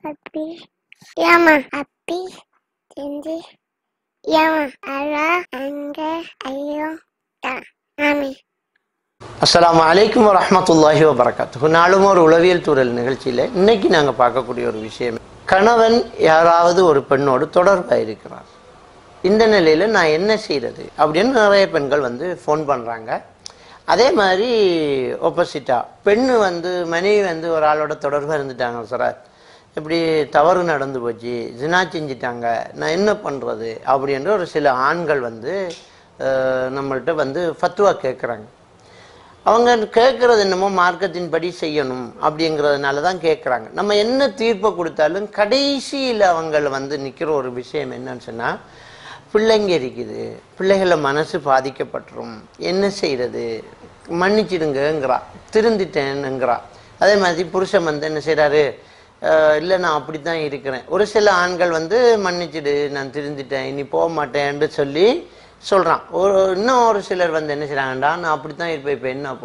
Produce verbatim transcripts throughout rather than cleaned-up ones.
Api, Yama, Api, Cindy, Yama, Ara, Anga, Ayo, Ta, Ami. அஸ்ஸலாமு அலைக்கும் வரஹ்மத்துல்லாஹி வபரகாத்துஹு. நாளும் ஒரு உளவியல் தூரல் நிகழ்ச்சியில் இன்னைக்கு நாங்கள் பார்க்கக்கூடிய ஒரு விஷயம், கணவன் யாராவது ஒரு பெண்ணோடு தொடர்பாக இருக்கிறார், இந்த நிலையில் நான் என்ன செய்கிறது அப்படின்னு நிறைய பெண்கள் வந்து ஃபோன் பண்ணுறாங்க. அதே மாதிரி ஆப்போசிட்டாக பெண்ணு வந்து மனைவி வந்து ஒரு ஆளோட தொடர்பாக இருந்துட்டாங்க, சார் இப்படி தவறு நடந்து போச்சு, ஜினா செஞ்சிட்டாங்க, நான் என்ன பண்ணுறது அப்படின்ற ஒரு சில ஆண்கள் வந்து நம்மள்கிட்ட வந்து ஃபத்வா கேட்குறாங்க. அவங்க கேட்குறது என்னமோ மார்க்கத்தின் படி செய்யணும் அப்படிங்கிறதுனால தான் கேட்குறாங்க. நம்ம என்ன தீர்ப்பை கொடுத்தாலும் கடைசியில் அவங்கள வந்து நிற்கிற ஒரு விஷயம் என்னன்னு சொன்னால், பிள்ளைங்க இருக்குது, பிள்ளைகளை மனசு பாதிக்கப்பட்டுரும், என்ன செய்கிறது, மன்னிச்சிடுங்கிறா, திருந்திட்டேனுங்கிறா. அதே மாதிரி புருஷன் வந்து என்ன செய்கிறாரு, இல்லை நான் அப்படி தான் இருக்கிறேன். ஒரு சில ஆண்கள் வந்து மன்னிச்சிடு, நான் திருந்திட்டேன், இனி போக மாட்டேன்னு சொல்லி சொல்கிறான். ஒரு இன்னும் ஒரு சிலர் வந்து என்ன செய்கிறாங்கடா, நான் அப்படி தான் இருப்பேன், இப்போ என்னப்போ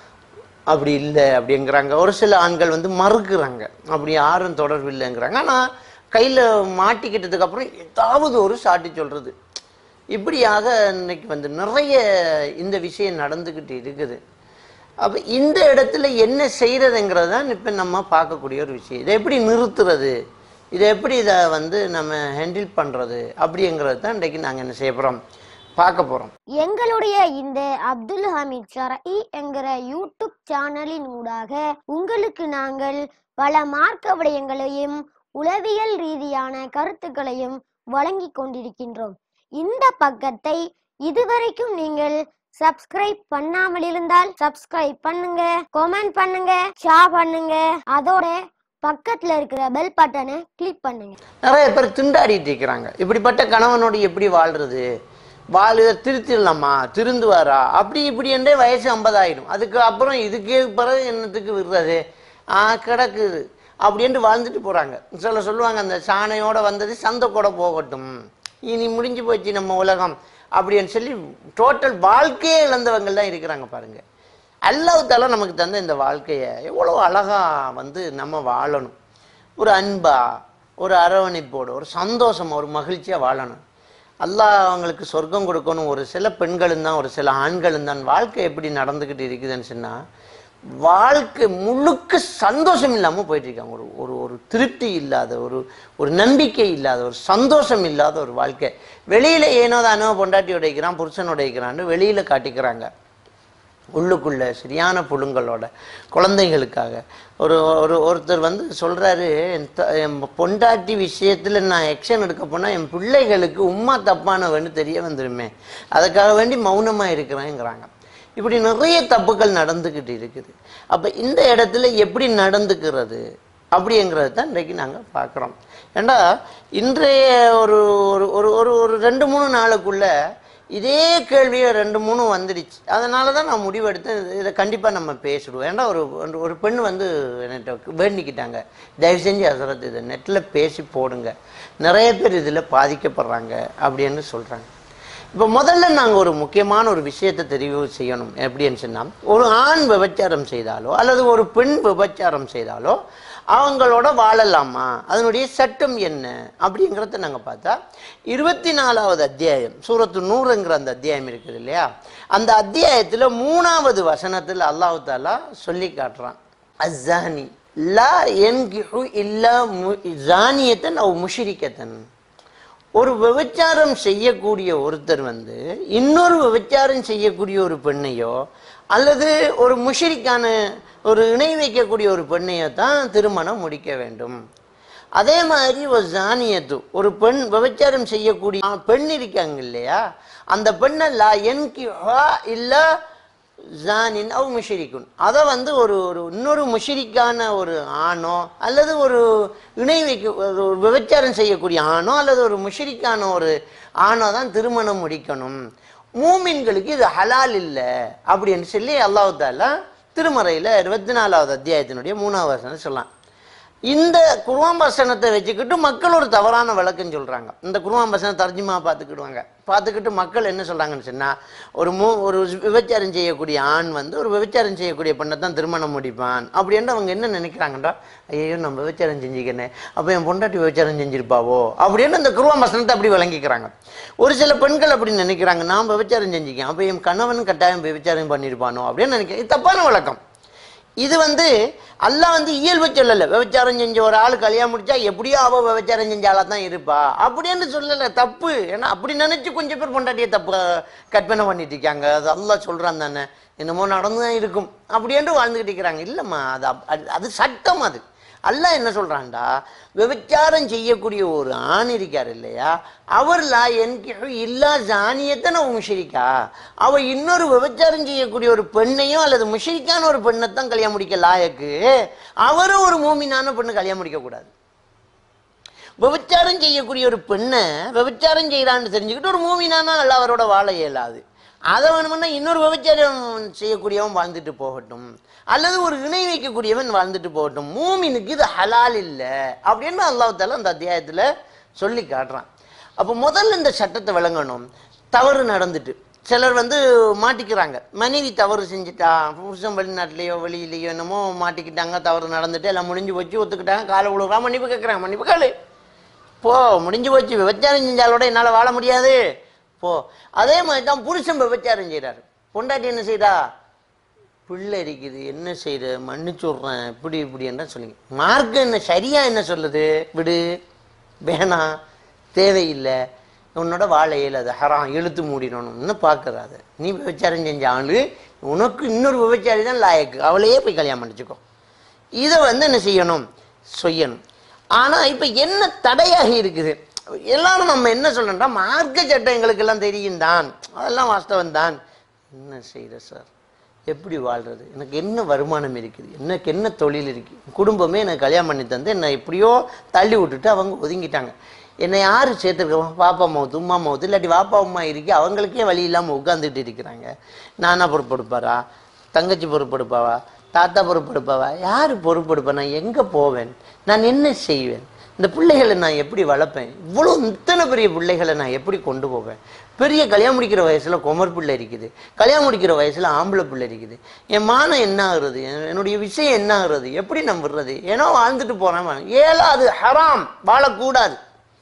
அப்படி இல்லை அப்படிங்கிறாங்க. ஒரு சில ஆண்கள் வந்து மறுக்கிறாங்க, அப்படி யாரும் தொடர்பு இல்லைங்கிறாங்க. ஆனால் கையில் மாட்டிக்கிட்டதுக்கு அப்புறம் ஏதாவது ஒரு சாட்டி சொல்கிறது. இப்படியாக இன்னைக்கு வந்து நிறைய இந்த விஷயம் நடந்துக்கிட்டு இருக்குது. அப்போ இந்த இடத்துல என்ன செய்கிறதுங்கிறது தான் இப்போ நம்ம பார்க்கக்கூடிய ஒரு விஷயம். இதை எப்படி நிறுத்துறது, இதை எப்படி இதை வந்து நம்ம ஹேண்டில் பண்ணுறது அப்படிங்கிறது தான் இன்றைக்கு நாங்கள் என்ன செய்ய போகிறோம், பார்க்க போகிறோம். எங்களுடைய இந்த அப்துல் ஹமீத் ஷரஈ என்கிற யூடியூப் சேனலின் ஊடாக உங்களுக்கு நாங்கள் பல மார்க்க விடயங்களையும் உளவியல் ரீதியான கருத்துக்களையும் வழங்கி கொண்டிருக்கின்றோம். இந்த பக்கத்தை இதுவரைக்கும் நீங்கள் சப்ஸ்கிரைப் பண்ணாமல் இருந்தால் சப்ஸ்கிரைப் பண்ணுங்க, கமெண்ட் பண்ணுங்க, ஷேர் பண்ணுங்க, அதோட பக்கத்துல இருக்கிற பெல் பட்டனை கிளிக் பண்ணுங்க. நிறைய பேர் திண்டாடிட்டு இருக்கிறாங்க, இப்படிப்பட்ட கணவனோடு எப்படி வாழ்றது, வாழ் திருத்திடலாமா, திருந்துவாரா, அப்படி இப்படி என்றே வயசு ஐம்பதாயிடும், அதுக்கு அப்புறம் இதுக்கே பிறகு என்னத்துக்கு விடுறது, ஆ கிடக்குது அப்படின்ட்டு வாழ்ந்துட்டு போகிறாங்க. சொல்ல சொல்லுவாங்க, அந்த சாணையோட வந்தது சந்தை கூட போகட்டும், இனி முடிஞ்சு போச்சு நம்ம உலகம் அப்படின்னு சொல்லி டோட்டல் வாழ்க்கையே இழந்தவங்கள் தான் இருக்கிறாங்க. பாருங்க, அல்லாஹ் தஆலா நமக்கு தந்த இந்த வாழ்க்கையை எவ்வளோ அழகா வந்து நம்ம வாழணும், ஒரு அன்பா, ஒரு அரவணைப்போடு, ஒரு சந்தோஷமா, ஒரு மகிழ்ச்சியா வாழணும். அல்லாஹ் அவங்களுக்கு சொர்க்கம் கொடுக்கணும். ஒரு சில பெண்களும் தான், ஒரு சில ஆண்களும் தான் வாழ்க்கை எப்படி நடந்துக்கிட்டு இருக்குதுன்னு சொன்னா, வாழ்க்கை முழுக்க சந்தோஷம் இல்லாமல் போயிட்டு இருக்காங்க. ஒரு ஒரு ஒரு திருப்தி இல்லாத, ஒரு ஒரு நம்பிக்கை இல்லாத, ஒரு சந்தோஷம் இல்லாத ஒரு வாழ்க்கை. வெளியில ஏனோ தானோ பொண்டாட்டி உடைக்கிறான், புருஷன் உடைக்கிறான்னு வெளியில காட்டிக்கிறாங்க, உள்ளுக்குள்ள சரியான புழுங்களோட குழந்தைகளுக்காக. ஒரு ஒரு ஒருத்தர் வந்து சொல்றாரு, என் பொண்டாட்டி விஷயத்துல நான் ஆக்ஷன் எடுக்க போனா என் பிள்ளைகளுக்கு உம்மா தப்பானவன்னு தெரிய வந்துருமே, அதுக்காக வேண்டி மௌனமா இருக்கிறேங்கிறாங்க. இப்படி நிறைய தப்புகள் நடந்துக்கிட்டு இருக்குது. அப்போ இந்த இடத்துல எப்படி நடந்துக்கிறது அப்படிங்கிறது தான் இன்றைக்கு நாங்கள் பார்க்குறோம். ஏண்டா இன்றைய ஒரு ஒரு ஒரு ஒரு ரெண்டு மூணு நாளுக்குள்ள இதே கேள்வியை ரெண்டு மூணு வந்துடுச்சு. அதனால தான் நான் முடிவெடுத்தேன், இதை கண்டிப்பாக நம்ம பேசிடுவோம். ஏன்னா ஒரு ஒரு பெண் வந்து என்கிட்ட வேண்டிக்கிட்டாங்க, தயவு செஞ்சு ஹசரத் இதை நெட்டில் பேசி போடுங்க, நிறைய பேர் இதில் பாதிக்கப்படுறாங்க அப்படின்னு சொல்கிறாங்க. இப்போ முதல்ல நாங்கள் ஒரு முக்கியமான ஒரு விஷயத்தை தெரிவு செய்யணும். எப்படின்னு சொன்னால், ஒரு ஆண் விபச்சாரம் செய்தாலோ அல்லது ஒரு பெண் விபச்சாரம் செய்தாலோ அவங்களோட வாழலாமா, அதனுடைய சட்டம் என்ன அப்படிங்கிறத நாங்கள் பார்த்தா, இருபத்தி நாலாவது அத்தியாயம் சூரத்து நூறுங்கிற அந்த அத்தியாயம் இருக்குது இல்லையா, அந்த அத்தியாயத்தில் மூணாவது வசனத்தில் அல்லாஹ் தஆலா சொல்லி காட்டுறான், அஸ்ஸானி லா யன்கிஹு இல்லா ஜானியத்தன் அவ் முஷ்ரிக்கத்தன். ஒரு விபச்சாரம் செய்யக்கூடிய ஒருத்தர் வந்து இன்னொரு விபச்சாரம் செய்யக்கூடிய ஒரு பெண்ணையோ அல்லது ஒரு முஷ்ரிக்கான ஒரு இணை வைக்கக்கூடிய ஒரு பெண்ணையோ தான் திருமணம் முடிக்க வேண்டும். அதே மாதிரி ஒரு ஜானியத்து, ஒரு பெண் விபச்சாரம் செய்யக்கூடிய பெண் இருக்காங்க இல்லையா, அந்த பெண்ணை லா யன்கிஹா இல்லா ஜானின் அவ் முஷ்ரிக்குன், அதை வந்து ஒரு ஒரு இன்னொரு முஷ்ரிக்கான ஒரு ஆணோ அல்லது ஒரு இணை வைக்க ஒரு விபச்சாரம் செய்யக்கூடிய ஆணோ அல்லது ஒரு முஷ்ரிக்கான ஒரு ஆணோ தான் திருமணம் முடிக்கணும். மூமின்களுக்கு இது ஹலால் இல்லை அப்படின்னு சொல்லி அல்லாஹ் தஆலா திருமறையில் இருபத்தி நாலாவது அத்தியாயத்தினுடைய மூணாவது வசனம் சொல்லலாம். இந்த குர்ஆன் வசனத்தை வச்சுக்கிட்டு மக்கள் ஒரு தவறான விளக்கம் சொல்றாங்க. இந்த குர்ஆன் வசனம் தர்ஜுமா பார்த்துக்கிடுவாங்க. பார்த்துக்கிட்டு மக்கள் என்ன சொல்றாங்கன்னு சொன்னா, ஒரு மூ ஒரு விபச்சாரம் செய்யக்கூடிய ஆண் வந்து ஒரு விபச்சாரம் செய்யக்கூடிய பெண்ணை தான் திருமணம் முடிப்பான் அப்படின்னு அவங்க என்ன நினைக்கிறாங்கன்றா, ஐயோ நம்ம விபச்சாரம் செஞ்சுக்கிறேன், அப்போ என் பொண்டாட்டி விபச்சாரம் செஞ்சிருப்பாவோ அப்படின்னு இந்த குர்ஆன் வசனத்தை அப்படி விளங்கிக்கிறாங்க. ஒரு சில பெண்கள் அப்படி நினைக்கிறாங்க, நான் விபச்சாரம் செஞ்சுக்கேன், அப்போ என் கணவன் கட்டாயம் விபச்சாரம் பண்ணியிருப்பானோ அப்படின்னு நினைக்கிறேன். இது தப்பான விளக்கம். இது வந்து அல்லாஹ் வந்து இயல்பு சொல்லலை. விபச்சாரம் செஞ்ச ஒரு ஆள் கல்யாணம் முடிச்சா எப்படியோ அவ விபச்சாரம் செஞ்சாலா தான் இருப்பா அப்படின்னு சொல்லலை. தப்பு. ஏன்னா அப்படி நினைச்சு கொஞ்சம் பேர் பொண்டாட்டியை தப்பு கற்பனை பண்ணிட்டு இருக்காங்க. அது அல்லாஹ் சொல்றான் தானே, என்னமோ நடந்துதான் இருக்கும் அப்படின்ட்டு வாழ்ந்துகிட்டு இருக்கிறாங்க. இல்லைம்மா, அது அது சட்டம். அது அல்லாஹ் என்ன சொல்றான்டா, விபச்சாரம் செய்யக்கூடிய ஒரு ஆண் இருக்கார் இல்லையா, அவர்லா எனக்கு இல்லா ஜானியத்தன முஷரிக்கா, அவ இன்னொரு விபச்சாரம் செய்யக்கூடிய ஒரு பெண்ணையும் அல்லது முஷரிக்கான ஒரு பெண்ணைத்தான் கல்யாணம் முடிக்க லாயக்கு, அவரும் ஒரு மூமினான பெண்ணு கல்யாணம் முடிக்க கூடாது. விபச்சாரம் செய்யக்கூடிய ஒரு பெண்ணை விபச்சாரம் செய்யறான்னு தெரிஞ்சுக்கிட்டு ஒரு மூமினானா அல்ல அவரோட வாழ இயலாது. அதை வேணும்னா இன்னொரு விபச்சாரம் செய்யக்கூடியவன் வாழ்ந்துட்டு போகட்டும், அல்லது ஒரு இணை வைக்கக்கூடியவன் வாழ்ந்துட்டு போகட்டும், மூமினுக்கு இது ஹலால் இல்லை அப்படின்னு அல்லாஹ் தஆலா அந்த அத்தியாயத்துல சொல்லி காட்டுறான். அப்போ முதல்ல இந்த சட்டத்தை விளங்கணும். தவறு நடந்துட்டு சிலர் வந்து மாட்டிக்கிறாங்க, மனைவி தவறு செஞ்சுட்டா, புருஷன் வெளிநாட்டிலேயோ வெளியிலேயோ என்னமோ மாட்டிக்கிட்டாங்க, தவறு நடந்துட்டு எல்லாம் முடிஞ்சு போச்சு, ஒத்துக்கிட்டாங்க, காலை விழுறா, மன்னிப்பு கேட்குறாங்க, மன்னிப்பு காலு போ, முடிஞ்சு போச்சு, விபச்சாரம் செஞ்சாலோட என்னால் வாழ முடியாது போ. அதே மாதிரி தான் புருஷன் விபச்சாரம் செய்கிறாரு, பொண்டாட்டி என்ன செய்யறா, பிள்ளை இருக்குது, என்ன செய்யற, மன்னிச்சுடுறேன், இப்படி இப்படி என்ன சொல்லுங்க. மார்க்கம் என்ன சரியா என்ன சொல்லுது, விடு, வேணாம், தேவையில்லை, உன்னோட வாழ இயலாது, ஹராம், இழுத்து மூடிடணும்னு பார்க்கறாது. நீ விபச்சாரம் செஞ்ச ஆளு, உனக்கு இன்னொரு விபச்சாரி தான் லாயக்கு, அவளையே போய் கல்யாணம் பண்ணிச்சுக்கோ. இதை வந்து என்ன செய்யணும், செய்யணும். ஆனா இப்ப என்ன தடையாக இருக்குது, எல்லாரும் நம்ம என்ன சொல்லணும்னா, மார்க்க சட்டம் எங்களுக்கு எல்லாம் தெரியும் தான், அதெல்லாம் வாஸ்தவம் தான், என்ன செய்யற சார், எப்படி வாழ்றது, எனக்கு என்ன வருமானம் இருக்குது, எனக்கு என்ன தொழில் இருக்கு, குடும்பமே எனக்கு கல்யாணம் பண்ணி தந்து என்னை எப்படியோ தள்ளி விட்டுட்டு அவங்க ஒதுங்கிட்டாங்க, என்னை யாரு சேர்த்துருக்கோம், பாப்பா மவுத்து உமா மவுத்து இல்லாட்டி வாப்பா உமா இருக்கு, அவங்களுக்கே வழி இல்லாமல் உட்காந்துட்டு இருக்கிறாங்க. நானா பொறுப்பெடுப்பாரா, தங்கச்சி பொறுப்பெடுப்பாவா, தாத்தா பொறுப்பெடுப்பாவா, யாரு பொறுப்பெடுப்பா, நான் எங்க போவேன், நான் என்ன செய்வேன், இந்த பிள்ளைகளை நான் எப்படி வளர்ப்பேன், இவ்வளோ இத்தனை பெரிய பிள்ளைகளை நான் எப்படி கொண்டு போவேன், பெரிய கல்யாணம் முடிக்கிற வயசுல குமர் பிள்ளை இருக்குது, கல்யாணம் முடிக்கிற வயசுல ஆம்பளை பிள்ளை இருக்குது, என் மானம் என்ன ஆகுறது, என்னுடைய விஷயம் என்ன ஆகுறது, எப்படி நான் விடுறது, ஏன்னா வாழ்ந்துட்டு போறேன், ஏழா அது ஹராம், வாழக்கூடாது.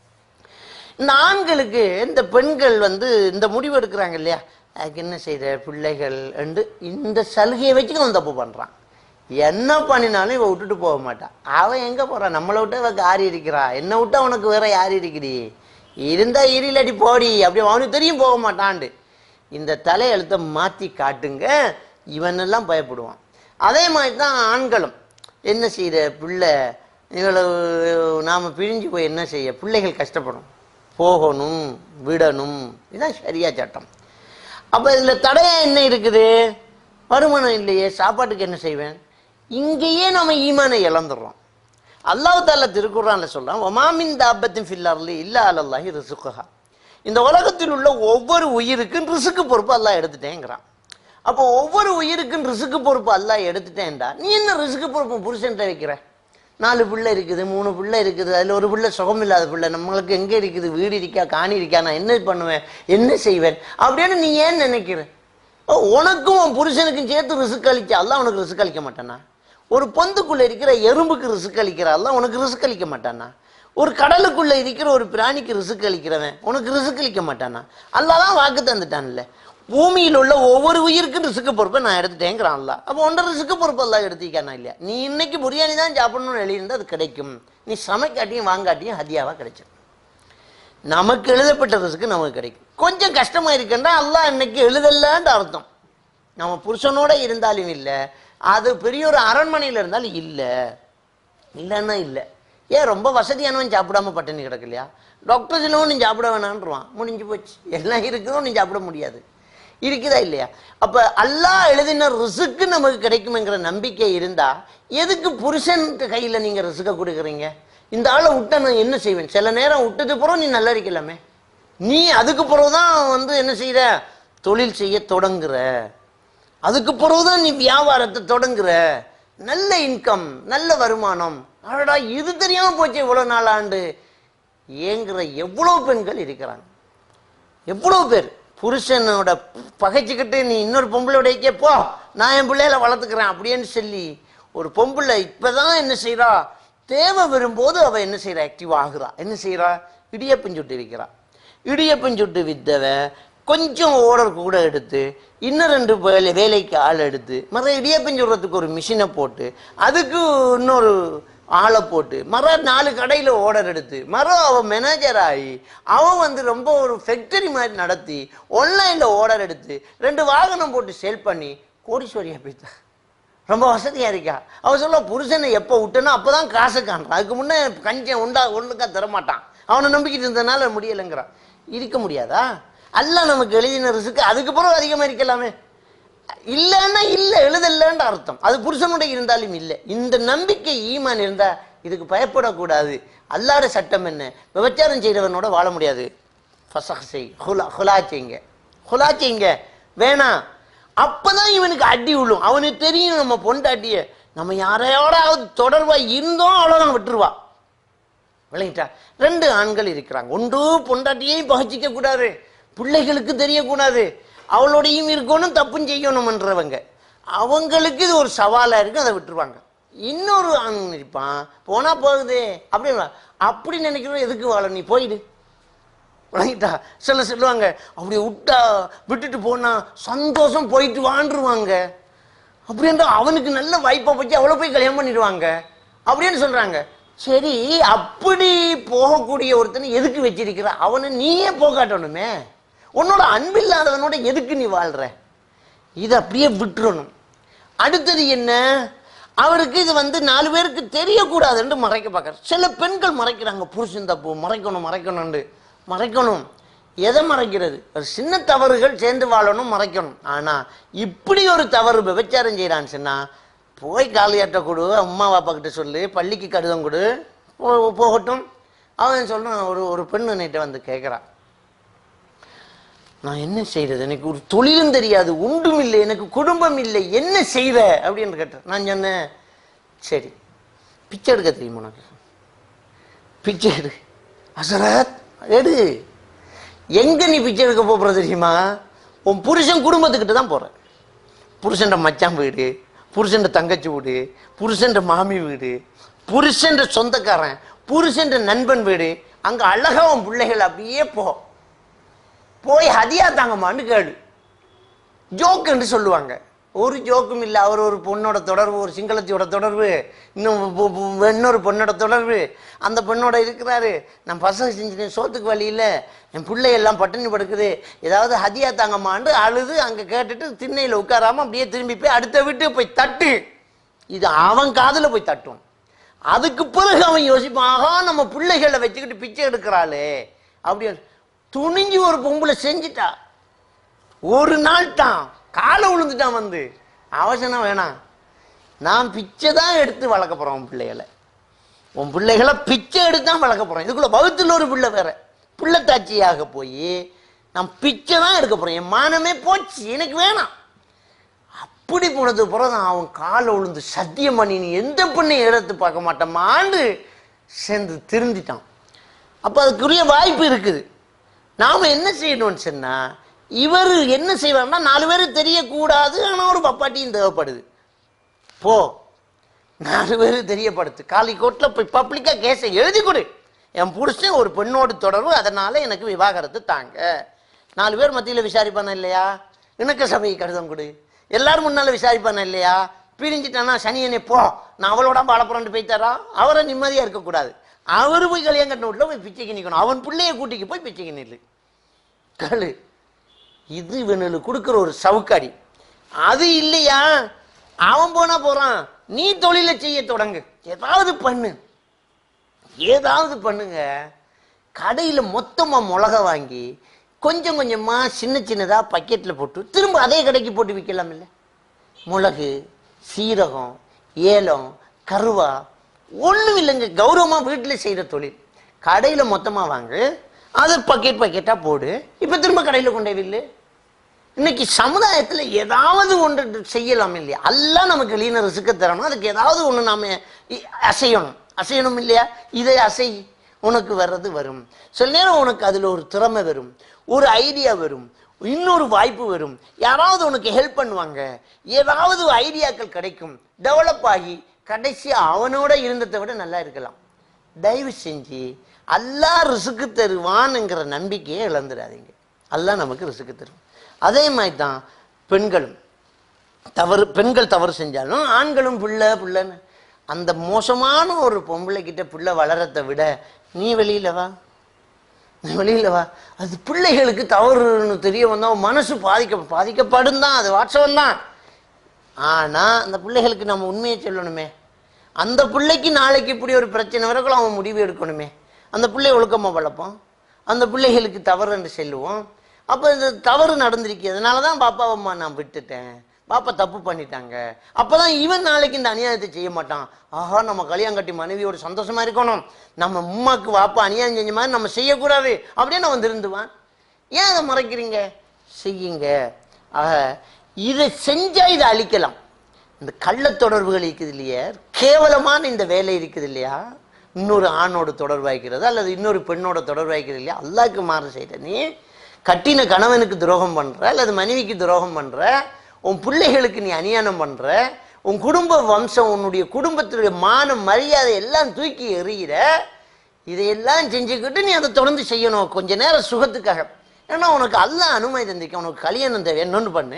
இந்த ஆண்களுக்கு இந்த பெண்கள் வந்து இந்த முடிவு எடுக்கிறாங்க இல்லையா, அதுக்கு என்ன செய்யற பிள்ளைகள் என்று இந்த சலுகையை வச்சுக்க அவன் தப்பு பண்றான். என்ன பண்ணினாலும் இவ விட்டுட்டு போக மாட்டான். அவன் எங்க போறான், நம்மளை விட்டு அவ யார் இருக்கிறா, என்ன விட்டா உனக்கு வேற யார் இருக்கிறீ, இருந்தா இரிலடி போடி, அப்படி அவனுக்கு தெரியும் போக மாட்டான்ண்டு. இந்த தலையெழுத்தை மாத்தி காட்டுங்க, இவனெல்லாம் பயப்படுவான். அதே மாதிரி தான் ஆண்களும் என்ன செய்யற, பிள்ளை இவ்வளவு நாம பிரிஞ்சு போய் என்ன செய்ய, பிள்ளைகள் கஷ்டப்படும், போகணும் விடணும், இதுதான் சரியா சட்டம். அப்ப இதுல தடையா என்ன இருக்குது, வருமானம் இல்லையே, சாப்பாட்டுக்கு என்ன செய்வேன், இங்கேயே நம்ம ஈமானை இழந்துடுறோம். அல்லாஹ் தஆலா திருக்குர்ஆன்ல சொல்றான், வமா மின் தாபத்தின் ஃபில் அர்லி இல்லா அலல்லாஹி ரிஸ்குஹா, இந்த உலகத்தில் உள்ள ஒவ்வொரு உயிருக்கும் ரிஸ்க் பொறுப்பு அல்லாஹ் எடுத்துட்டேங்கிறான். அப்போ ஒவ்வொரு உயிருக்கும் ரிஸ்க் பொறுப்பு அல்லாஹ் எடுத்துட்டேன்டா, நீ என்ன ரிஸ்க் பொறுப்பு புருஷன்ட்ட வைக்கிற, நாலு பிள்ளை இருக்குது, மூணு பிள்ளை இருக்குது, அதில் ஒரு பிள்ளை சுகம் இல்லாத பிள்ளை, நம்மளுக்கு எங்கே இருக்குது, வீடு இருக்கா, காணி இருக்கா, நான் என்ன பண்ணுவேன், என்ன செய்வேன் அப்படின்னு நீ ஏன் நினைக்கிற? உனக்கும் உன் புருஷனுக்கும் சேர்த்து ரிஸ்க் அளிச்சா அல்லாஹ் உனக்கு ரிஸ்க் அளிக்க மாட்டானா? ஒரு பொந்துக்குள்ள இருக்கிற எறும்புக்கு ரிஸ்க் அளிக்கிற அல்லாஹ் உனக்கு ரிஸ்க் அளிக்க மாட்டானா? ஒரு கடலுக்குள்ள இருக்கிற ஒரு பிராணிக்கு ரிஸ்க் அளிக்கிறவன் உனக்கு ரிஸ்க் அளிக்க மாட்டானா? அல்லாஹ் தான் வாக்கு தந்துட்டான்ல, பூமியில் உள்ள ஒவ்வொரு உயிருக்கும் ரிஸ்க் பொறுப்பை நான் எடுத்துட்டேங்கிறான் அல்லாஹ். அப்போ ஒன்றரை ரிஸ்க் பொறுப்பு அல்லாஹ் எடுத்திக்கானா இல்லையா? நீ இன்னைக்கு பிரியாணி தான் சாப்பிடணும்னு எழுதியிருந்தா அது கிடைக்கும், நீ சமைக்காட்டியும் வாங்காட்டியும் ஹதியாவா கிடைச்சிடும். நமக்கு எழுதப்பட்ட ரிஸ்க் நமக்கு கிடைக்கும். கொஞ்சம் கஷ்டமா இருக்குன்னா அல்லாஹ் இன்னைக்கு எழுதலன்னு அர்த்தம். நம்ம புருஷனோட இருந்தாலும் இல்லை, அது பெரிய ஒரு அரண்மனையில இருந்தாலும் இல்லை, இல்லைன்னா இல்லை. ஏன் ரொம்ப வசதியானவன் சாப்பிடாம பட்டினி கிடக்கு இல்லையா? டாக்டர் சிலவன் நீ சாப்பிட வேணான்றான், முடிஞ்சு போச்சு, எல்லாம் இருக்குதோ நீ சாப்பிட முடியாது, இருக்குதா இல்லையா? அப்ப அல்லாஹ் எழுதின ரிஸ்க்கு நமக்கு கிடைக்கும்ங்கிற நம்பிக்கை இருந்தா எதுக்கு புருஷன் கையில நீங்க ரிஸ்க கொடுக்குறீங்க? இந்த ஆளை விட்ட நான் என்ன செய்வேன், சில நேரம் விட்டது பிறகு நீ நல்லா இருக்கலாமே, நீ அதுக்கு பிறகுதான் வந்து என்ன செய்யற, தொழில் செய்ய தொடங்குற, அதுக்கு பிறகுதான் நீ வியாபாரத்தை தொடங்குற, நல்ல இன்கம் நல்ல வருமானம், அடடா இது தெரியாம போச்சு இவ்வளவு நாளாண்டு ஏங்குற எவ்வளவு பெண்கள் இருக்கிறாங்க. எவ்வளவு பேர் புருஷனோட பகைச்சுக்கிட்டு நீ இன்னொரு பொம்பளோடைய போ, நான் என் பிள்ளையில வளர்த்துக்கிறேன் அப்படின்னு சொல்லி ஒரு பொம்பளை இப்பதான் என்ன செய்யறா, தேவை வரும்போது அவ என்ன செய்யறா, ஆக்டிவ் ஆகுறா. என்ன செய்யறா, இடியப்பம் சுட்டு விற்கிறா. இடியப்பம் சுட்டு வித்தவ கொஞ்சம் ஓடர் கூட எடுத்து இன்னும் ரெண்டு வேலை வேலைக்கு ஆள் எடுத்து மற இடியப்பம் சுடுறதுக்கு ஒரு மிஷினை போட்டு அதுக்கு இன்னொரு ஆளை போட்டு மற நாலு கடையில் ஓடர் எடுத்து மற அவன் மேனேஜர் ஆகி அவன் வந்து ரொம்ப ஒரு ஃபேக்டரி மாதிரி நடத்தி ஆன்லைனில் ஓடர் எடுத்து ரெண்டு வாகனம் போட்டு சேல் பண்ணி கோடீஸ்வரியா போய்த்தா. ரொம்ப வசதியாக இருக்கா. அவன் சொல்ல புருஷனை எப்போ விட்டனோ அப்போ தான் காசு காண்றான், அதுக்கு முன்னே கஞ்சன் உண்டா ஒன்றுக்கா தரமாட்டான். அவனை நம்பிக்கிட்டு இருந்ததுனால முடியலைங்கிறான். இருக்க முடியாதா? அல்ல நமக்கு எழுதின ரிசுக்கு அதுக்கு பிறகு அதிகமாக இருக்கலாமே. இல்லைன்னா இல்லை, எழுதலன்ற அர்த்தம். அது புருஷனுடைய இருந்தாலும் இல்லை. இந்த நம்பிக்கை ஈமான் இருந்தா இதுக்கு பயப்படக்கூடாது. அல்லாத சட்டம் என்ன, விபச்சாரம் செய்கிறவனோட வாழ முடியாது. ஃபசஹ் செய், ஹுலா ஹுலா செய்யுங்க, ஹுலா செய்யுங்க வேணாம். அப்பதான் இவனுக்கு அடி விழும். அவனுக்கு தெரியும் நம்ம பொண்டாட்டிய நம்ம யாரையோடாவது தொடர்பா இருந்தோம் அவ்வளோதான் விட்டுருவா. விளங்கிட்டா? ரெண்டு ஆண்கள் இருக்கிறாங்க. ஒன்று பொண்டாட்டியையும் பகிச்சிக்க கூடாது, பிள்ளைகளுக்கு தெரியக்கூடாது, அவளோடையும் இருக்கணும், தப்பும் செய்யணும்ன்றவங்க. அவங்களுக்கு இது ஒரு சவாலா இருக்கு, அதை விட்டுருவாங்க. இன்னொரு ஆண் இருப்பான், போனா போகுது அப்படி அப்படி நினைக்கிறோம், எதுக்கு வாழ, நீ போயிடு. விளங்கிட்டா? சில சொல்லுவாங்க அப்படி விட்டா விட்டுட்டு போனா சந்தோஷம் போயிட்டு வாழ்ந்துருவாங்க அப்படின்ற அவனுக்கு நல்ல வாய்ப்பை பற்றி அவ்வளோ போய் கல்யாணம் பண்ணிடுவாங்க அப்படின்னு சொல்றாங்க. சரி, அப்படி போகக்கூடிய ஒருத்தனை எதுக்கு வச்சிருக்கிற? அவனை நீயே போகாட்டணுமே. உன்னோட அன்பில்லாதவனோட எதுக்கு நீ வாழ்ற? இதை அப்படியே விட்டுறணும். அடுத்தது என்ன, அவருக்கு இது வந்து நாலு பேருக்கு தெரியக்கூடாதுன்னு மறைக்க பார்க்கற. சில பெண்கள் மறைக்கிறாங்க, புருஷன் தப்பு மறைக்கணும் மறைக்கணும்னு. மறைக்கணும், எதை மறைக்கிறது? ஒரு சின்ன தவறுகள் சேர்ந்து வாழணும், மறைக்கணும். ஆனா இப்படி ஒரு தவறு விபச்சாரம் செய்யறான்னு சொன்னா போய் காலியாட்ட கொடு, அம்மா பாப்பா கிட்ட சொல்லு, பள்ளிக்கு கடிதம் கொடு, போகட்டும். அவன் சொல்றான், ஒரு ஒரு பெண்ணு நேற்று வந்து கேட்குறான், நான் என்ன செய்யறது, எனக்கு ஒரு தொழிலும் தெரியாது, ஒன்றும் இல்லை, எனக்கு குடும்பம் இல்லை, என்ன செய்வ அப்படின்னு கேட்டேன். நான் சொன்னேன், சரி பிச்சை எடுக்க தெரியுமா உனக்கு? பிச்சை எடு. அசரத் எடு. எங்க நீ பிச்சை எடுக்க போற தெரியுமா? உன் புருஷன் குடும்பத்துக்கிட்ட தான் போற. புருஷன் மச்சான் வீடு, புருஷன் தங்கச்சி வீடு, புருஷன் மாமி வீடு, புருஷன் சொந்தக்காரன், புருஷன் நண்பன் வீடு, அங்க அழகா உன் பிள்ளைகள் அப்படியே போ, போய் ஹதியா தாங்கம்மான்னு கேடு. ஜோக்குன்னு சொல்லுவாங்க. ஒரு ஜோக்கும் இல்லை. அவர் ஒரு பொண்ணோட தொடர்பு, ஒரு சிங்களத்தியோட தொடர்பு, இன்னும் இன்னொரு பொண்ணோட தொடர்பு, அந்த பொண்ணோட இருக்கிறாரு, நான் பசங்க செஞ்சுட்டேன், சோத்துக்கு வழி இல்லை, என் பிள்ளையெல்லாம் பட்டினி படுக்குது, ஏதாவது ஹதியா தாங்கம்மான்னு அழுது அங்கே கேட்டுட்டு திண்ணையில் உட்காராம அப்படியே திரும்பி போய் அடுத்த வீட்டு போய் தட்டு. இது அவன் காதில் போய் தட்டும். அதுக்கு பிறகு அவன் யோசிப்பான், ஆகா நம்ம பிள்ளைகளை வச்சுக்கிட்டு பிச்சை எடுக்கிறாளே அப்படின்னு. துணிஞ்சு ஒரு பொம்பளை செஞ்சிட்டா, ஒரு நாள் தான் காலை விழுந்துட்டான். வந்து அவசரம் வேணாம், நான் பிச்சை தான் எடுத்து வளர்க்க போறேன் உன் பிள்ளைகளை. உன் பிள்ளைகளை பிச்சை எடுத்து தான் வளர்க்க போறேன். இதுக்குள்ள வகுத்துல ஒரு பிள்ளை வேற, பிள்ளைத்தாட்சியாக போய் நான் பிச்சை தான் எடுக்க போறேன், என் மானமே போச்சு, எனக்கு வேணாம். அப்படி போனது பிறகு அவன் காலை விழுந்து சத்தியம் பண்ணி நீ எந்த பெண்ணையும் எடுத்து பார்க்க மாட்டேமான்னு சேர்ந்து திருந்திட்டான். அப்போ அதுக்குரிய வாய்ப்பு இருக்குது. நாம என்ன செய்யணும்னு சொன்னா, இவர் என்ன செய்வார்னா, நாலு பேர் தெரியக்கூடாது, ஆனால் ஒரு பப்பாட்டியும் தேவைப்படுது, போ நாலு பேர் தெரியப்படுத்து, காலி கோர்ட்ல போய் பப்ளிக்கா கேஸை எழுதி கொடு, என் புருஷன் ஒரு பெண்ணோடு தொடர்பு, அதனால எனக்கு விவாகரத்து தாங்க. நாலு பேர் மத்தியில் விசாரிப்பான இல்லையா? இணக்க சபையை கடிதம் கொடு, எல்லாரும் முன்னால விசாரிப்பான இல்லையா? பிரிஞ்சிட்டானா சனியனே போ, நான் அவளோட வாழப்புறண்டு போய் தரா, அவரை நிம்மதியா இருக்கக்கூடாது, அவரு போய் கல்யாணம் கட்டின வீட்டில் போய் பிச்சைக்கு நிற்கணும், அவன் பிள்ளைய கூட்டிக்கு போய் பிச்சைக்கு நில்லு கழு. இது இவனுக்கு கொடுக்குற ஒரு சவுக்காடி. அது இல்லையா, அவன் போனா போறான், நீ தொழிலை செய்ய தொடங்கு, ஏதாவது பண்ணு, ஏதாவது பண்ணுங்க. கடையில மொத்தமா மிளகா வாங்கி கொஞ்சம் கொஞ்சமா சின்ன சின்னதா பக்கெட்ல போட்டு திரும்ப அதே கடைக்கு போட்டு விற்கலாம் இல்லை? மிளகு, சீரகம், ஏலம், கருவா, ஒண்ணும் இல்லைங்க, கௌரவமா வீட்டுல செய்யற தொழில். கடையில மொத்தமா வாங்கு, அது பக்கெட் பக்கெட்டா போடு, இப்ப திரும்ப கடையில கொண்டே வில்லு. இன்னைக்கு சமுதாயத்துல ஏதாவது ஒன்று செய்யலாம் இல்லையா? எல்லாம் நமக்கு லீன ரிசுக்க தரணும், அதுக்கு ஏதாவது ஒண்ணு நாம அசையணும். அசையணும் இல்லையா? இதை அசை, உனக்கு வர்றது வரும். சில நேரம் உனக்கு அதுல ஒரு திறமை வரும், ஒரு ஐடியா வரும், இன்னொரு வாய்ப்பு வரும், யாராவது உனக்கு ஹெல்ப் பண்ணுவாங்க, ஏதாவது ஐடியாக்கள் கிடைக்கும், டெவலப் ஆகி கடைசியா அவனோட இருந்ததை விட நல்லா இருக்கலாம். தயவு செஞ்சு அல்லாஹ் ரிசுக்கு தருவான்ங்கிற நம்பிக்கையை இழந்துடாதீங்க. அல்லாஹ் நமக்கு ரிசுக்கு தருவான். அதே மாதிரி தான் பெண்களும் தவறு, பெண்கள் தவறு செஞ்சாலும் ஆண்களும் பிள்ளை பிள்ளைன்னு அந்த மோசமான ஒரு பொம்பளை கிட்ட பிள்ளை வளரத்தை விட நீ வெளியில வா, நீ வெளியில வா. அது பிள்ளைகளுக்கு தவறுன்னு தெரிய வந்தா மனசு பாதிக்க பாதிக்கப்படும் தான், அது வாட்சவம் தான். ஆனா அந்த பிள்ளைகளுக்கு நம்ம உண்மையை சொல்லணுமே. அந்த பிள்ளைக்கு நாளைக்கு இப்படி ஒரு பிரச்சனை வரக்குள்ள அவன் முடிவு எடுக்கணுமே. அந்த பிள்ளை ஒழுக்கமா வளர்ப்போம், அந்த பிள்ளைகளுக்கு தவறு என்று சொல்லுவோம். அப்ப இந்த தவறு நடந்திருக்கு, அதனாலதான் பாப்பா அம்மா நான் விட்டுட்டேன், பாப்பா தப்பு பண்ணிட்டாங்க, அப்பதான் இவன் நாளைக்கு இந்த அநியாயத்தை செய்ய மாட்டான். ஆஹா, நம்ம கல்யாணம் கட்டி மனைவியோட சந்தோஷமா இருக்கணும், நம்ம உம்மாக்கு வாப்பா அநியாயம் செஞ்ச மாதிரி நம்ம செய்யக்கூடாது அப்படின்னு அவன் திருந்துவான். ஏன் அதை மறைக்கிறீங்க? செய்யுங்க. ஆக இதை செஞ்சா இதை அழிக்கலாம். இந்த கள்ள தொடர்புகள் இருக்குது இல்லையா, கேவலமான இந்த வேலை இருக்குது இல்லையா, இன்னொரு ஆணோட தொடர்பு வைக்கிறது அல்லது இன்னொரு பெண்ணோட தொடர்பு வைக்கிறது இல்லையா, அல்லாஹ்க்கு மாறு செய்யற நீ கட்டின கணவனுக்கு துரோகம் பண்ற அல்லது மனைவிக்கு துரோகம் பண்ற, உன் பிள்ளைகளுக்கு நீ அநியாயம் பண்ற, உன் குடும்ப வம்சம் உன்னுடைய குடும்பத்தினுடைய மான மரியாதை எல்லாம் தூக்கி எறிகிற, இதையெல்லாம் செஞ்சுக்கிட்டு நீ அதை தொடர்ந்து செய்யணும் கொஞ்ச நேரம் சுகத்துக்காக. ஏன்னா உனக்கு அல்லாஹ் அனுமதி தந்திருக்க, உனக்கு கல்யாணம் தேவை, என்னொன்று பண்ணு,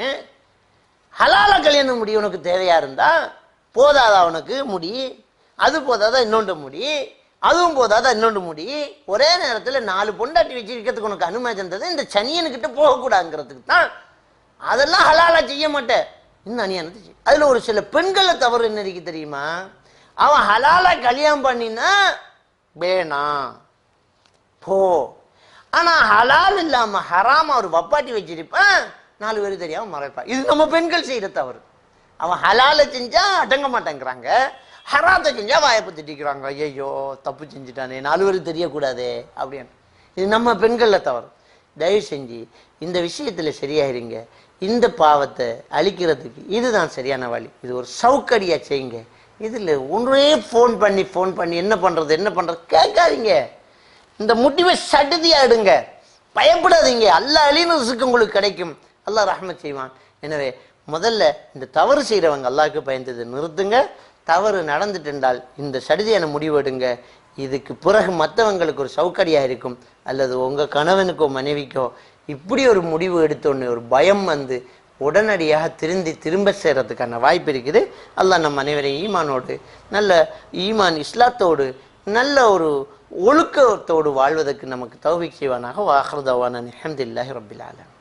ஹலால கல்யாணம் முடி உனக்கு தேவையா இருந்தா போதாதா உனக்கு முடி, அது போதாதா இன்னொன்று முடி, அதுவும் போதாதா இன்னொன்று முடி, ஒரே நேரத்தில் நாலு பொண்டாட்டி வச்சிருக்கிறதுக்கு உனக்கு அனுமதி தந்தது இந்த சனியனுக்கிட்ட போகக்கூடாதுங்கிறதுக்கு தான். அதெல்லாம் ஹலாலா செய்ய மாட்டேன், இன்னும் அநியாயத்தை செய்ய. அதுல ஒரு சில பெண்களை தவறு என்ன இருக்கு தெரியுமா, அவன் ஹலாலா கல்யாணம் பண்ணினா வேணாம் போ, ஆனா ஹலால் இல்லாம ஹராம ஒரு வப்பாட்டி வச்சிருப்பான், நாலு பேர் தெரியாம மறைப்பான். இது நம்ம பெண்கள் செய்யற தவறு. அவன் ஹலால செஞ்சா அடங்க மாட்டேங்கிறாங்க, ஹராத்தை செஞ்சா வாய்ப்பு திட்டிக்கிறாங்க, ஐயோ தப்பு செஞ்சுட்டானே நாலு பேருக்கு தெரியக்கூடாதே அப்படின்னு. இது நம்ம பெண்கள்ல தவறு. தயவு செஞ்சு இந்த விஷயத்துல சரியாயிருங்க. இந்த பாவத்தை அழிக்கிறதுக்கு இதுதான் சரியான வழி. இது ஒரு சவுக்கடியா செய்யுங்க. இதுல ஒன்றே போன் பண்ணி போன் பண்ணி என்ன பண்றது என்ன பண்றது கேட்காதீங்க. இந்த முடிவை சடுதியா எடுங்க, பயப்படாதீங்க. அல்லாஹ் அழின்னு ரிசுக்கு உங்களுக்கு கிடைக்கும், அல்லாஹ் ரஹ்மத் செய்வான். எனவே முதல்ல இந்த தவறு செய்யறவங்க அல்லாஹ்க்கு பயந்தது நிறுத்துங்க. தவறு நடந்துட்டு இருந்தால் இந்த சடுதியான முடிவு எடுங்க. இதுக்கு பிறகு மற்றவங்களுக்கு ஒரு சவுக்கடியா இருக்கும், அல்லது உங்க கணவனுக்கோ மனைவிக்கோ இப்படி ஒரு முடிவு எடுத்தோன்னு ஒரு பயம் வந்து உடனடியாக திருந்தி திரும்ப செய்யறதுக்கான வாய்ப்பு இருக்குது. அல்லாஹ் நம் அனைவரையும் ஈமானோடு, நல்ல ஈமான் இஸ்லாத்தோடு, நல்ல ஒரு ஒழுக்கத்தோடு வாழ்வதற்கு நமக்கு தௌஃபீக் செய்வானாக. வ ஆகிரு தஅவானா அல்ஹம்துலில்லாஹி ரப்பில் ஆலமீன்.